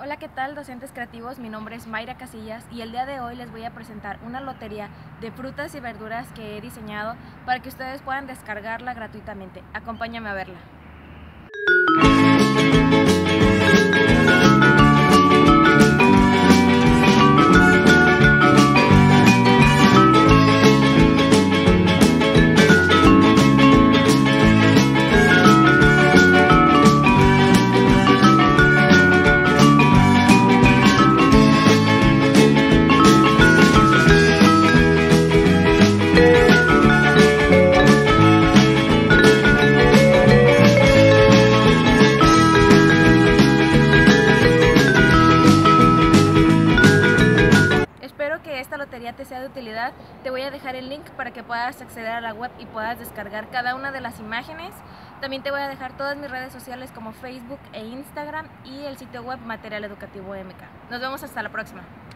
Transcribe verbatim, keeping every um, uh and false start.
Hola, ¿qué tal, docentes creativos? Mi nombre es Mayra Casillas y el día de hoy les voy a presentar una lotería de frutas y verduras que he diseñado para que ustedes puedan descargarla gratuitamente. Acompáñame a verla. Espero que esta lotería te sea de utilidad. Te voy a dejar el link para que puedas acceder a la web y puedas descargar cada una de las imágenes. También te voy a dejar todas mis redes sociales como Facebook e Instagram y el sitio web Material Educativo M K. Nos vemos hasta la próxima.